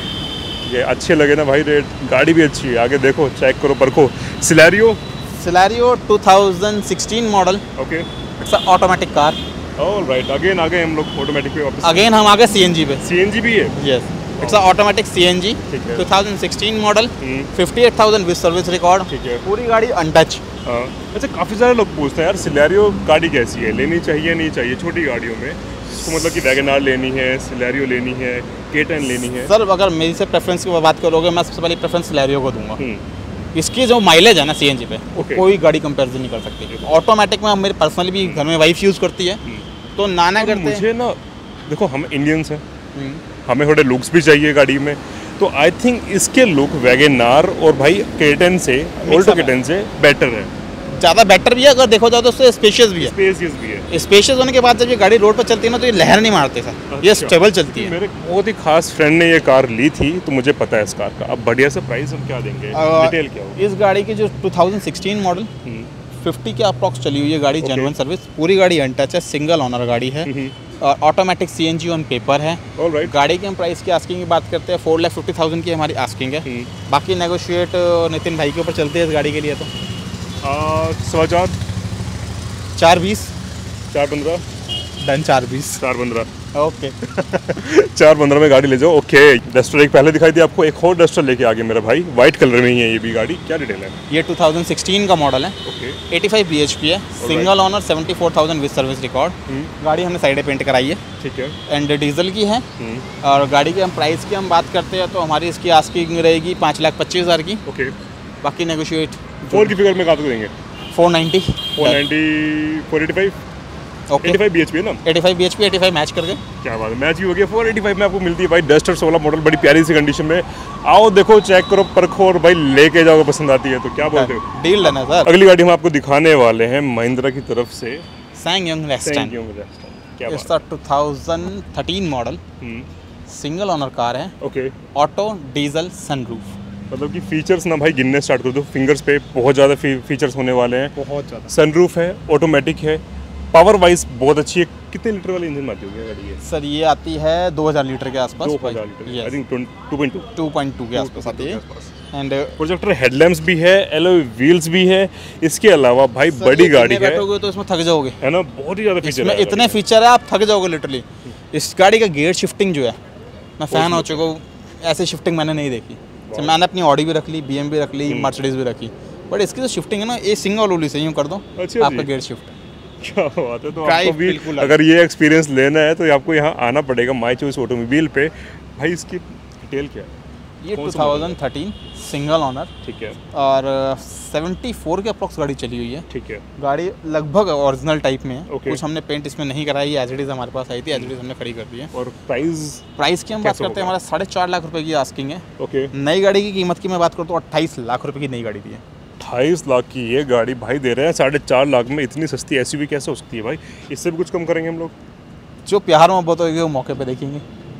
ये अच्छे लगे ना भाई रेट. गाड़ी भी अच्छी है. आगे देखो चेक करो परखो. Celerio. Celerio two thousand sixteen model okay. It's automatic car. All right, again आ गए हम लोग ऑटोमेटिक पे वापस। अगेन हम आ गए सीएनजी पे। सीएनजी भी है? Yes, it's automatic CNG, two thousand sixteen model, fifty eight thousand with service record. ठीक है, पूरी गाड़ी अनटच। हाँ। अच्छा, काफ़ी सारे लोग पूछते हैं यार सिलेरियो गाड़ी कैसी है, लेनी चाहिए नहीं चाहिए छोटी गाड़ियों में, तो मतलब कि वैगन आर लेनी है, सिलेरियो लेनी है, के टेन लेनी है? सर अगर मेरी से प्रेफरेंस की बात करोगे, मैं सबसे पहले प्रेफरेंस सिलेरियो को दूंगा। इसकी जो माइलेज है ना सीएनजी पे, okay. कोई गाड़ी कंपेरिजन नहीं कर सकती। ऑटोमेटिक में हम मेरे पर्सनली भी घर में वाइफ यूज़ करती है, तो नाना करते हैं। मुझे ना देखो, हम इंडियंस हैं, हमें थोड़े लुक्स भी चाहिए गाड़ी में, तो आई थिंक इसके लुक वैगन आर और भाई के टेन से, ऑल्टो के टेन से बेटर है, ज़्यादा बेटर भी है। अगर देखो जाए तो उससे स्पेशियस भी है। स्पेशियस भी है। स्पेशियस होने के बाद जब ये गाड़ी रोड पर चलती है ना, तो ये लहर नहीं मारते सर। अच्छा। ये स्टेबल चलती है। मेरे बहुत ही खास फ्रेंड ने ये कार ली थी, तो मुझे पता है इस कार का। अब बढ़िया सा प्राइस हम क्या देंगे, डिटेल क्या होगा? इस गाड़ी की जो two thousand sixteen model, fifty के अप्रॉक्स चली हुई है गाड़ी, जेन्युइन सर्विस, पूरी गाड़ी अनटच है, सिंगल ऑनर गाड़ी है और ऑटोमेटिक सीएनजी ऑन पेपर है। Alright. गाड़ी की हम प्राइस की आस्किंग की बात करते हैं, फोर लाख फिफ्टी थाउजेंड की हमारी आस्किंग है। बाकी नेगोशिएट नितिन भाई के ऊपर चलते हैं इस गाड़ी के लिए। तो सवा चार चार बीस चार पंद्रह डन, चार बीस चार पंद्रह ओके। चार पंद्रह में गाड़ी ले जाओ। ओके, डस्टर एक पहले दिखाई दी आपको, एक और डस्टर लेके आ गया मेरा भाई, व्हाइट कलर में ही है ये भी गाड़ी। क्या डिटेल है? ये टू थाउजेंड सिक्सटीन का मॉडल है, ओके, एटी फाइव बीएचपी है, single owner, seventy four thousand with service record. गाड़ी हमने साइड पेंट कराई है, ठीक है, एंड डीजल की है। और गाड़ी की हम प्राइस की हम बात करते हैं तो हमारी इसकी आस्किंग रहेगी पाँच लाख पच्चीस हज़ार की। ओके, बाकी नेगोशिएट फोर की फिगर में कहाँ तक देंगे? Four ninety four ninety four eighty five okay, eighty five BHP है ना? Eighty five BHP, eighty five match करके। क्या बात है, मैच भी हो गया। फोर एटी फाइव में आपको मिलती है भाई डस्टर सोलह मॉडल, बड़ी प्यारी सी कंडीशन में। आओ देखो, चेक करो, परखो और भाई लेके जाओ, पसंद आती है तो। क्या बोलते हो, डील लेना सर। अगली गाड़ी हम आपको दिखाने वाले हैं महिंद्रा की तरफ से, सैंगयोंग रेस्टन। क्या it's a two thousand thirteen model, single owner car है, ओके, ऑटो, डीजल, सनरूफ। मतलब कि फीचर्स ना भाई गिनने स्टार्ट कर दो फिंगर्स पे, बहुत ज़्यादा फी, फीचर्स होने वाले हैं, बहुत ज़्यादा। सनरूफ है, ऑटोमेटिक है, पावर वाइज बहुत अच्छी है। कितने लीटर वाली इंजन आती होगी गाड़ी ये? सर ये आती है दो हज़ार लीटर के आसपास, दो हज़ार litre, I think two point two two point two के आसपास आती है। एंड प्रोजेक्टर हेडलैम्प्स भी है, एलॉय व्हील्स भी है। इसके अलावा भाई बड़ी गाड़ी है, बैठोगे तो इसमें थक जाओगे, है ना, बहुत ही ज़्यादा फीचर है, इतने फीचर है आप थक जाओगे लिटरली। इस गाड़ी का गियर शिफ्टिंग जो है, मैं फ़ैन हो चुका हूँ, ऐसी शिफ्टिंग मैंने नहीं देखी। तो मैंने अपनी ऑडी भी रख ली, बीएम भी रख ली, मर्सिडीज भी रखी, बट इसकी जो शिफ्टिंग है ना, ये सिंगल ओली से यूँ कर दो आपका गियर शिफ्ट। क्या बात है, तो आपको भी अगर ये एक्सपीरियंस लेना है तो आपको यहाँ आना पड़ेगा माई चॉइस ऑटोमोबाइल पे। भाई इसकी डिटेल क्या है? ये two thousand thirteen single owner, ठीक है, और सेवेंटी फोर के अप्रॉक्स गाड़ी चली हुई है, ठीक है। गाड़ी लगभग ओरिजिनल टाइप में है, okay. कुछ हमने पेंट इसमें नहीं कराई, एज इट इज हमारे पास आई थी, एज इट इज हमने खड़ी कर दी है। और प्राइस प्राइस की हम बात करते हैं, हमारा साढ़े चार लाख रुपए की आस्किंग है। ओके, नई गाड़ी की कीमत की मैं बात करूँ तो अट्ठाईस लाख रुपए की नई गाड़ी दी है। अट्ठाईस लाख की ये गाड़ी भाई दे रहे हैं, साढ़े चार लाख में इतनी सस्ती एसयूवी कैसे हो सकती है भाई? इससे भी कुछ कम करेंगे हम लोग, जो प्यार मोहब्बत होगी वो मौके पे देखेंगे,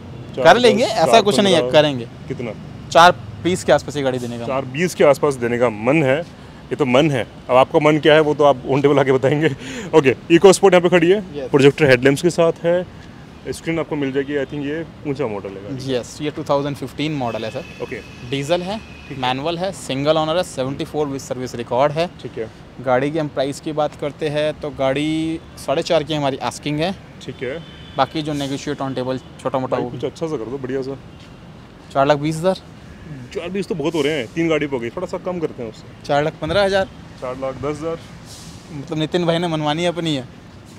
कर लेंगे, ऐसा कुछ नहीं है, करेंगे। कितना? चार बीस के आसपास ये गाड़ी देने का, चार बीस के आसपास देने का मन है। ये तो मन है, अब आपका मन क्या है वो तो आप ऑन टेबल आके बताएंगे। ओके, इको स्पोर्ट यहाँ पे खड़ी है, प्रोजेक्टर हेडलैम्प्स के साथ है, स्क्रीन आपको मिल जाएगी। आई थिंक ये ऊंचा मॉडल है। यस, ये टू थाउजेंड फिफ्टीन मॉडल है सर। ओके, डीजल है, मैनुअल है, सिंगल ऑनर है, seventy four with service record है, ठीक है। गाड़ी की हम प्राइस की बात करते हैं तो गाड़ी साढ़े चार की हमारी आस्किंग है, ठीक है। बाकी जो नेगोशिएट ऑन टेबल छोटा मोटा वो कुछ अच्छा सा कर दो, बढ़िया सा। चार लाख बीस हज़ार चार बीस तो बहुत हो रहे हैं, तीन गाड़ी पे हो गई, थोड़ा सा कम करते हैं उससे। चार लाख पंद्रह हज़ार चार लाख दस हज़ार मतलब नितिन भाई ने मनवानी अपनी है,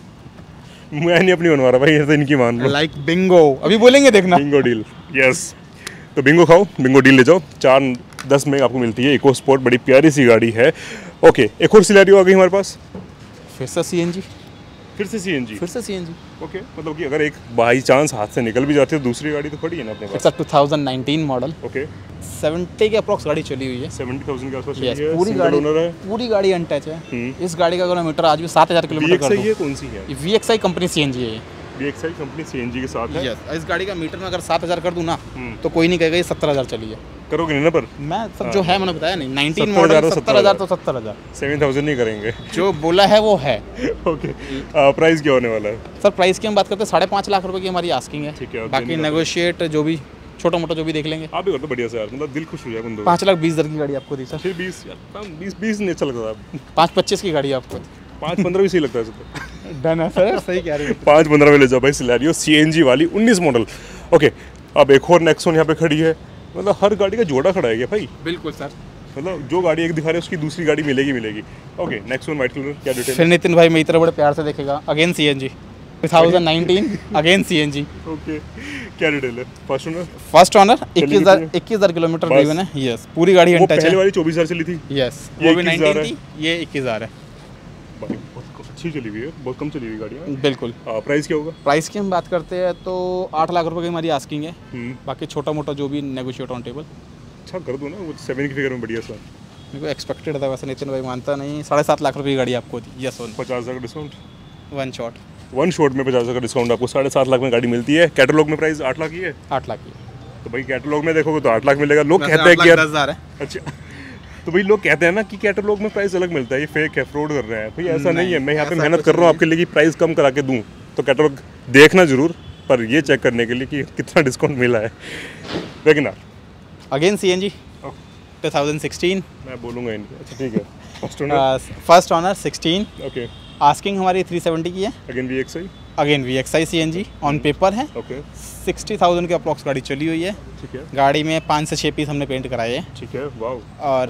मैं नहीं अपनी बनवा रहा भाई, ये तो इनकी मान लो। लाइक बिंगो, अभी बोलेंगे देखना। Bingo deal, yes. तो बिंगो खाओ, बिंगो डील ले जाओ। चार दस में आपको मिलती है इको स्पोर्ट, बड़ी प्यारी सी गाड़ी है। ओके, एक और सिलेरियो आ गई हमारे पास, फिर से सीएनजी, फिर से सीएनजी, फिर से सीएनजी। ओके, मतलब कि अगर एक बाई चांस हाथ से निकल भी जाती है तो दूसरी गाड़ी तो खड़ी है ना अपने पास। It's two thousand nineteen model, okay, seventy के अप्रॉक्स गाड़ी चली हुई है, सेवेंटी थाउजेंड के आसपास yes, चली है, पूरी सिंगल गाड़ी ओनर है, पूरी गाड़ी अनटच है। इस गाड़ी का किलोमीटर आज भी सात हज़ार किलोमीटर कर वीएक्सआई है, कौन सी है? वीएक्सआई कंपनी सीएनजी है ये। वीएक्सआई कंपनी सीएनजी के साथ है। यस, इस गाड़ी का मीटर में अगर सात हज़ार कर दूं ना तो कोई नहीं कहेगा ये सत्तर हज़ार चली है। करोगे नहीं ना? पर मैं सब जो है मैंने बताया नहीं, नाइनटीन मॉडल सत्तर हज़ार तो सत्तर हज़ार, सेवन थाउजेंड नहीं करेंगे, जो बोला है वो है। ओके, प्राइस क्या होने वाला है सर? प्राइस की हम बात करते हैं साढ़े पाँच लाख रुपए की हमारी आस्किंग है, ठीक है। बाकी नेगोशिएट जो भी छोटा मोटा जो भी देख लेंगे। आप भी कर दो बढ़िया से यार, मतलब दिल खुश हो जाए बंदों। पाँच लाख बीस हज़ार की गाड़ी आपको दी सर। फिर बीस यार, बीस बीस नहीं अच्छा लगता था। पाँच पच्चीस की गाड़ी आपको, पाँच पंद्रह भी सही लगता है। डन है सर, सही कह रहे हो। पाँच पंद्रह में ले जाओ भाई सिलेरियो सीएनजी वाली उन्नीस मॉडल। ओके, अब एक और नेक्सॉन यहाँ पे खड़ी है, मतलब हर गाड़ी का जोड़ा खड़ा है क्या भाई? बिल्कुल सर, मतलब जो गाड़ी एक दिखा रहे हैं उसकी दूसरी गाड़ी मिलेगी मिलेगी। ओके, नेक्सॉन व्हाइट कलर, क्या डिटेल? फिर नितिन भाई मेरी तरफ बड़े प्यार से देखेगा, again CNG two thousand nineteen, again CNG. Okay, क्या डिटेल है? फर्स्ट ओनर, फर्स्ट ऑनर, इक्कीस हज़ार इक्कीस हज़ार किलोमीटर ड्रिवन है। यस, पूरी गाड़ी वो अनटच पहले है। वाली चौबीस हज़ार चली थी। यस, ये वो भी इक्कीस हज़ार नाइनटीन थी, ये इक्कीस हज़ार है। भाई बहुत अच्छी चली हुई है, बहुत कम चली हुई गाड़ी है। बिल्कुल। प्राइस क्या होगा? प्राइस की हम बात करते हैं तो आठ लाख रुपए की हमारी आस्किंग है, हम्म, बाकी छोटा मोटा जो भी नेगोशिएट ऑन टेबल। अच्छा कर दो ना, वो सेवन की फिगर में बढ़िया सा। मेरे को एक्सपेक्टेड था वैसे, नितिन भाई मानता नहीं। साढ़े सात लाख रुपए की गाड़ी आपको दी। यस, वन पचास हज़ार का discount, one shot one shot में पचास हज़ार का डिस्काउंट आपको साढ़े सात लाख में गाड़ी मिलती है। कैटलॉग में प्राइस आठ लाख ही है। आठ लाख की। तो भाई कैटलॉग में देखोगे तो आठ लाख मिलेगा। लोग कहते हैं कि यार दस हज़ार है। अच्छा, तो भाई लोग कहते हैं ना कि कैटलॉग में प्राइस अलग मिलता है, ये फेक है, फ्रॉड कर रहे हैं। भाई ऐसा नहीं है, मैं यहाँ पे ऐसा मेहनत कुछ कर रहा हूँ नहीं आपके लिए कि प्राइस कम करा के दूँ। तो कैटलॉग देखना जरूर, पर ये चेक करने के लिए कि कितना डिस्काउंट मिला है। लेकिन again CNG two thousand sixteen, मैं बोलूँगा इनको। अच्छा ठीक है, first owner, first owner sixteen, okay, asking हमारी थ्री सेवेंटी की है। Again V X I, again V X I CNG on paper है। ओके, सिक्सटी थाउजेंड के अप्रॉक्स गाड़ी चली हुई है। ठीक है, गाड़ी में पाँच से छः पीस हमने पेंट कराए हैं। ठीक है, वाओ। और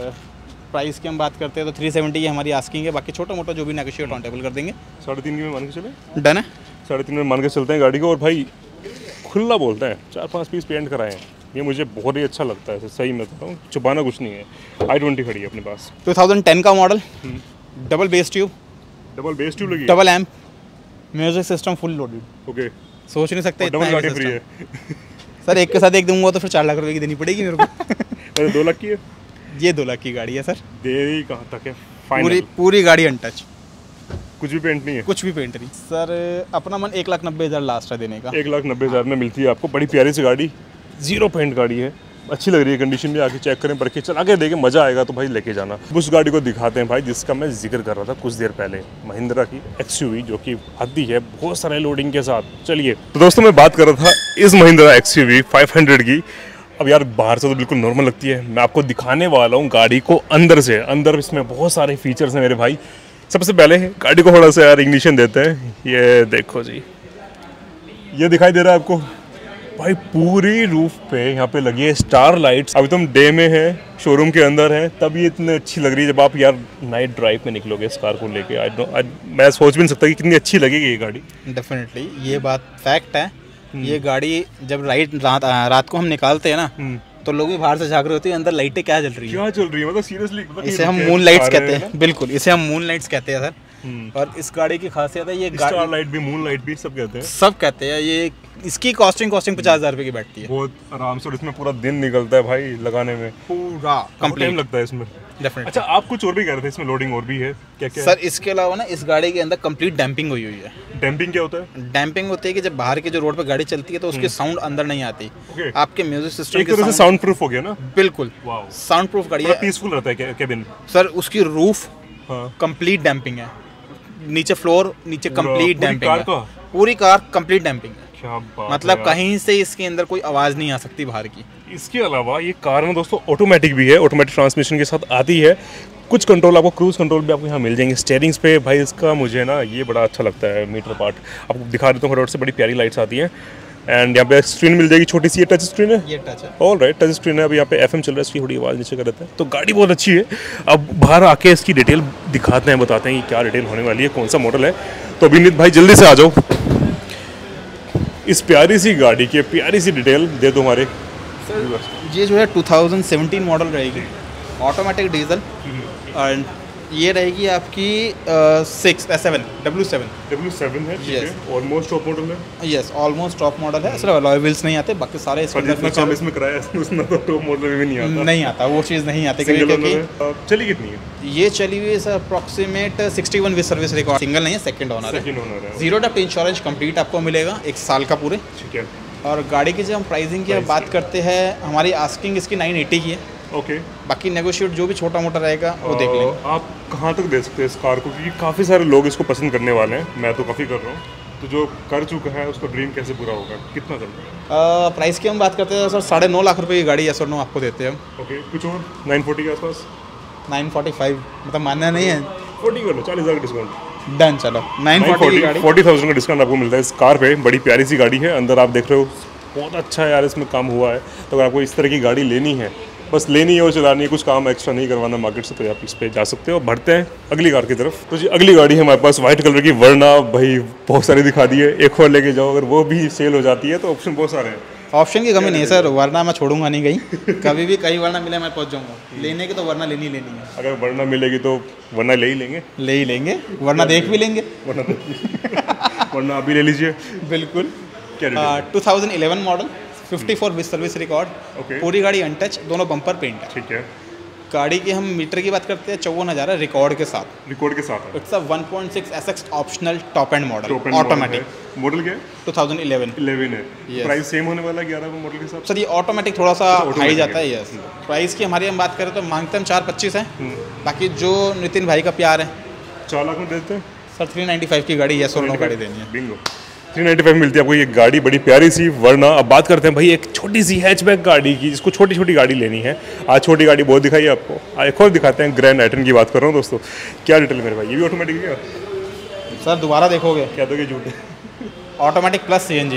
प्राइस की हम बात करते हैं तो थ्री सेवेंटी की हमारी आस्किंग है, बाकी छोटा मोटा जो भी नेगोशिएट ऑन टेबल कर देंगे। साढ़े तीन की में मान के चले, डन है। साढ़े तीन में मान के चलते हैं गाड़ी को। और भाई खुला बोलते हैं, चार पांच पीस पेंट कराए हैं, ये मुझे बहुत ही अच्छा लगता है, सही में बताऊँ, छुपाना कुछ नहीं है। आई ट्वेंटी खड़ी है अपने पास, टू थाउजेंड टेन का model, double bass tube, double bass tube लगी, double amp, music system full loaded. Okay, सोच नहीं सकते डबल इतना गाड़ी heavy फ्री system। है। सर एक के साथ एक दूंगा तो फिर चार लाख रुपए की देनी पड़ेगी मेरे को। अरे दो लाख की है, ये दो लाख की गाड़ी है सर, देरी कहाँ तक है? पूरी फाइनल पूरी गाड़ी अनटच, कुछ भी पेंट नहीं है। कुछ भी पेंट नहीं सर। अपना मन एक लाख नब्बे हज़ार लास्ट है देने का। एक लाख नब्बे हज़ार में मिलती है आपको, बड़ी प्यारी सी गाड़ी, जीरो पेंट गाड़ी है, अच्छी लग रही है कंडीशन में। आके चेक करें, परखे चला के देखें, मज़ा आएगा तो भाई लेके जाना। उस गाड़ी को दिखाते हैं भाई जिसका मैं जिक्र कर रहा था कुछ देर पहले, महिंद्रा की एक्सयूवी, जो कि आती है बहुत सारे लोडिंग के साथ। चलिए तो दोस्तों, मैं बात कर रहा था इस महिंद्रा एक्सयूवी फाइव हंड्रेड की। अब यार बाहर से तो बिल्कुल नॉर्मल लगती है, मैं आपको दिखाने वाला हूँ गाड़ी को अंदर से। अंदर इसमें बहुत सारे फीचर्स हैं मेरे भाई। सबसे पहले गाड़ी को थोड़ा सा यार इग्निशन देते हैं। ये देखो जी, ये दिखाई दे रहा है आपको भाई, पूरी रूफ पे यहाँ पे लगी है स्टार लाइट्स। अभी तुम डे में है, शोरूम के अंदर है, तब ये इतनी अच्छी लग रही है। जब आप यार नाइट ड्राइव में निकलोगे इस कार को लेके, आई डोंट, मैं सोच भी नहीं सकता कि कितनी अच्छी लगेगी ये गाड़ी। डेफिनेटली ये बात फैक्ट है। ये गाड़ी जब राइट रात रात को हम निकालते हैं ना, तो लोग भी बाहर से झाँक रहे होते हैं अंदर लाइटें क्या जल रही है, क्या चल रही है, मतलब सीरियसली, मतलब इसे हम मून लाइट्स कहते हैं। बिल्कुल, इसे हम मून लाइट्स कहते हैं सर। और इस गाड़ी की खासियत है, ये स्टार लाइट भी, मून लाइट भी, सब कहते हैं, सब कहते हैं। ये इसकी कॉस्टिंग कॉस्टिंग पचास हजार रुपए की बैठती है बहुत आराम से। और इसमें पूरा दिन निकलता है भाई लगाने में, पूरा टाइम कंप्लीट लगता है इसमें। डेफिनेटली। अच्छा, आप कुछ और भी कह रहे थे, इसमें लोडिंग और भी है क्या क्या? सर इसके अलावा ना इस गाड़ी के अंदर कंप्लीट डैम्पिंग हुई हुई है। डैम्पिंग क्या होता है? डैम्पिंग होती है कि जब बाहर के जो रोड पे गाड़ी चलती है तो उसकी साउंड अंदर नहीं आती। Okay. आपके म्यूजिक सिस्टम एक तरह से साउंड प्रूफ हो गया ना? बिल्कुल, वाओ, साउंड प्रूफ गाड़ी बड़ा है। पीसफुल रहता है कैबिन। सर उसकी रूफ हाँ, कंप्लीट डैम्पिंग है, नीचे फ्लोर नीचे पूरा- कंप्लीट पूरी डैम्पिंग कार है। का? पूरी कार कंप्लीट डैम्पिंग है, क्या बात मतलब है कहीं से इसके अंदर कोई आवाज़ नहीं आ सकती बाहर की। यार। इसके अलावा ये कार में दोस्तों ऑटोमेटिक भी है, ऑटोमेटिक ट्रांसमिशन के साथ आती है। कुछ कंट्रोल आपको, क्रूज कंट्रोल भी आपको यहाँ मिल जाएंगे। स्टेयरिंग्स पे भाई इसका मुझे ना ये बड़ा अच्छा लगता है मीटर पार्ट, आपको दिखा देता हूँ रोड से, बड़ी प्यारी लाइट्स आती हैं। एंड यहाँ पे स्क्रीन मिल जाएगी, छोटी सी ये टच स्क्रीन है। ये टच है, ऑल राइट, टच स्क्रीन है। अभी यहाँ पे एफएम चल रहा है, इसकी थोड़ी आवाज़ नीचे कर देता है। तो गाड़ी बहुत अच्छी है। अब बाहर आके इसकी डिटेल दिखाते हैं, बताते हैं कि क्या डिटेल होने वाली है, कौन सा मॉडल है। तो अभिनीत भाई जल्दी से आ जाओ, इस प्यारी सी गाड़ी की प्यारी सी डिटेल दे दो हमारे। ये जो है टू थाउजेंड सेवेंटीन मॉडल रहेगी, ऑटोमेटिक डीजल। एंड ये रहेगी आपकी six seven W seven W seven है, ठीक Yes. है, ऑलमोस्ट टॉप मॉडल है। यस, ऑलमोस्ट टॉप मॉडल है। सिर्फ अलॉय व्हील्स नहीं आते, बाकी सारे इसके पर अंदर जितना फीचर काम इसमें कराया है उसमें तो टॉप मॉडल में भी नहीं आता। नहीं आता, वो चीज़ नहीं आती सिंगल क्योंकि ओनर है। अ, चली कितनी है? ये चली हुई है sir approximate sixty one with service record. Single नहीं है, सेकंड ओनर है। सेकंड ओनर है, जीरो डॉट इंश्योरेंस कंप्लीट आपको मिलेगा एक साल का पूरे। ठीक है, और गाड़ी की जब हम प्राइसिंग की बात करते हैं, हमारी आस्किंग इसकी नाइन एटी की है। ओके। बाकी नेगोशिएट जो भी छोटा मोटा रहेगा वो देख लेंगे। अ, आप कहाँ तक दे सकते हैं इस कार को, क्योंकि काफ़ी सारे लोग इसको पसंद करने वाले हैं, मैं तो काफ़ी कर रहा हूँ। तो जो कर चुका है उसका ड्रीम कैसे पूरा होगा, कितना कर रहा है? प्राइस की हम बात करते हैं सर, साढ़े नौ लाख रुपए की गाड़ी है सर, नो आपको देते हैं हम। ओके, कुछ और नाइन फोर्टी के आसपास? नाइन फोर्टी फाइव मतलब मानना नहीं है, फोर्टी कर लो, चालीस हज़ार का डिस्काउंट। डन, चलो नाइन फोर्टी की गाड़ी, फोर्टी थाउजेंड का डिस्काउंट आपको मिलता है इस कार पे। बड़ी प्यारी सी गाड़ी है, अंदर आप देख रहे हो बहुत अच्छा है यार, इसमें काम हुआ है। तो अगर आपको इस तरह की गाड़ी लेनी है, बस लेनी है और चलानी है, कुछ काम एक्स्ट्रा नहीं करवाना मार्केट से, तो आप इस पे जा सकते हो। बढ़ते हैं अगली कार की तरफ। तो जी अगली गाड़ी है हमारे पास व्हाइट कलर की वर्ना। भाई बहुत सारी दिखा दी है, एक और लेके जाओ, अगर वो भी सेल हो जाती है तो ऑप्शन बहुत सारे हैं। ऑप्शन की कमी नहीं है सर, वरना मैं छोड़ूंगा नहीं कहीं। कभी भी कहीं वरना मिले मैं पहुंच जाऊंगा। लेने की तो वरना लेनी लेनी है। अगर वरना मिलेगी तो वरना ले ही लेंगे, ले ही लेंगे, वरना देख भी लेंगे। वरना वरना अभी ले लीजिए। बिल्कुल। क्या two thousand eleven model, fifty four with service record, okay. पूरी गाड़ी अनटच, दोनों बम्पर पेंट है। ठीक है। गाड़ी की हम मीटर की बात करते हैं, चौवन हज़ार है रिकॉर्ड के साथ। रिकॉर्ड के साथ है। It's a one point six SX optional top end model, Top end automatic. model है। मॉडल क्या है? Two thousand eleven. इलेवन है। Yes. प्राइस सेम होने वाला है ग्यारह मॉडल के साथ। सर ये ऑटोमेटिक थोड़ा सा automatic हाई जाता है। है। यस, प्राइस की हमारी हम बात करें तो मांगते हम चार पच्चीस है। बाकी जो नितिन भाई का प्यार है, चार लाख में देते हैं सर थ्री नाइन्टी फाइव की गाड़ी यस और नो गाड़ी देनी है। बिंगो। थ्री नाइन्टी फाइव मिलती है आपको ये गाड़ी, बड़ी प्यारी सी वर्ना। अब बात करते हैं भाई एक छोटी सी हैचबैक गाड़ी की, जिसको छोटी छोटी गाड़ी लेनी है। आज छोटी गाड़ी बहुत दिखाई है आपको, आज एक और दिखाते हैं। ग्रैंड आइटन की बात कर रहा हूँ दोस्तों। क्या डिटेल मेरे भाई, ये भी ऑटोमेटिक है? सर दोबारा देखोगे क्या दोगे झूठे? Automatic plus CNG.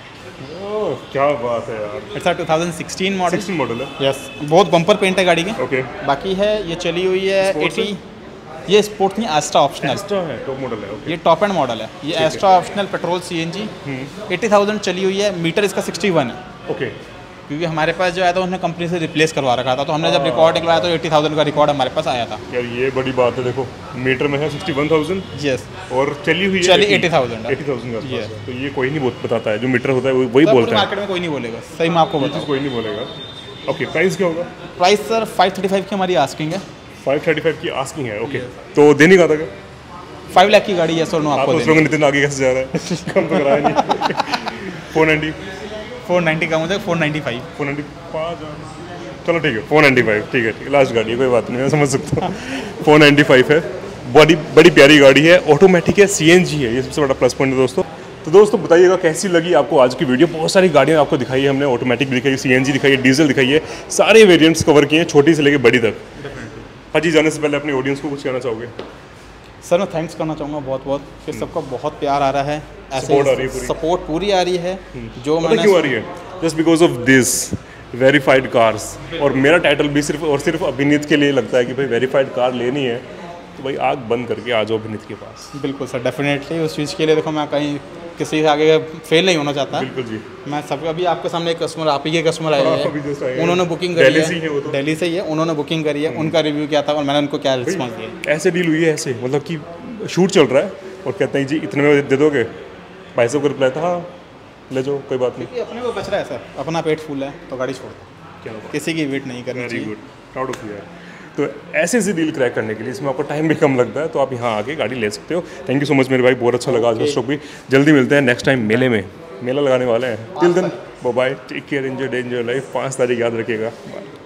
ओह क्या बात है यार। It's two thousand sixteen model. Sixteen model है। यस, बहुत बम्पर पेंट है गाड़ी के। ओके। बाकी है ये चली हुई है Sports एटी, ये स्पोर्ट नहीं, एस्ट्रा ऑप्शनल। एक्स्ट्रा है, टॉप मॉडल है। ओके। ये टॉप एंड मॉडल है, ये extra optional petrol CNG. Eighty thousand चली हुई है, मीटर इसका सिक्सटी वन है। ओके। क्योंकि हमारे पास जो आया था उसने कंपनी से रिप्लेस करवा रखा था, तो हमने जब रिकॉर्ड निकलाया तो एटी थाउजेंड का रिकॉर्ड हमारे पास आया था। यार ये बड़ी बात है, देखो मीटर में है सिक्सटी वन थाउजेंड। यस, और चली हुई है चली एटी थाउजेंड एटी थाउजेंड का आसपास Yes. है। तो ये कोई नहीं बहुत बताता है, जो मीटर होता है वो- वही बोलता है। मार्केट में कोई नहीं बोलेगा, सही मैं आपको ये बताऊँ। चीज़ कोई नहीं बोलेगा। ओके, प्राइस क्या होगा? Price sir five thirty five की हमारी आस्किंग है। फाइव थर्टी फाइव की आस्किंग है। ओके। तो देने का था फाइव लाख की गाड़ी यस और नो आप आपको उस लोग नितिन आगे कैसे जा रहा है? कम तो कराया नहीं। फोर नाइन्टी फोर नाइन्टी का मुझे four ninety five. Four ninety पाँच चलो ठीक है, फोर नाइन्टी फाइव ठीक है, ठीक है लास्ट गाड़ी है, कोई बात नहीं, मैं समझ सकता हूँ। फोर नाइन्टी फाइव है, बड़ी बड़ी प्यारी गाड़ी है, ऑटोमेटिक है, सीएनजी है, ये सबसे बड़ा प्लस पॉइंट है दोस्तों। तो दोस्तों बताइएगा कैसी लगी आपको आज की वीडियो। बहुत सारी गाड़ियाँ आपको दिखाई है हमने, ऑटोमेटिक भी दिखाई है, सीएनजी दिखाई है, डीजल दिखाई है, सारे वेरिएंट्स कवर किए हैं, छोटी से लेकर बड़ी तक। हाजी जाने से पहले अपने ऑडियंस को कुछ कहना चाहोगे? सर मैं थैंक्स करना चाहूँगा बहुत बहुत कि सबका बहुत प्यार आ रहा है, Support आ रही है पूरी। सपोर्ट पूरी आ रही है। जो पता मैंने क्यों आ रही है? Just because of this verified cars. और मेरा टाइटल भी सिर्फ और सिर्फ अभिनीत के लिए लगता है कि भाई वेरीफाइड कार लेनी है तो भाई आग बंद करके आ जाओ अभिनीत के पास। बिल्कुल सर, डेफिनेटली उस चीज़ के लिए देखो मैं कहीं किसी से आगे फेल नहीं होना चाहता। बिल्कुल जी। मैं सब अभी आपके सामने एक कस्टमर, आप ही के कस्टमर आए हाँ, अभी just आए हैं, हैं। उन्होंने बुकिंग करी दिल्ली से ही है वो तो। दिल्ली से ही है, उन्होंने बुकिंग करी है, उनका रिव्यू क्या था और मैंने उनको क्या रिस्पॉन्स दिया। ऐसे डील हुई है, ऐसे मतलब कि शूट चल रहा है और कहते हैं जी इतने में दे दोगे, भाई साहब को रिप्लाई था हाँ ले जाओ कोई बात नहीं। क्योंकि अपने को बच रहा है सर, अपना पेट फूल है तो गाड़ी छोड़ दो, क्या बात, किसी की वेट नहीं करनी वेरी चाहिए। Good, proud of you. तो ऐसे ऐसे डील क्रैक करने के लिए इसमें आपको टाइम भी कम लगता है, तो आप यहाँ आके गाड़ी ले सकते हो। थैंक यू सो मच मेरे भाई, बहुत अच्छा लगा आज का स्टॉक भी। जल्दी मिलते हैं नेक्स्ट टाइम मेले में, मेला लगाने वाले हैं। Till then bye bye, take care, enjoy enjoy life. पाँच तारीख याद रखिएगा। बाय।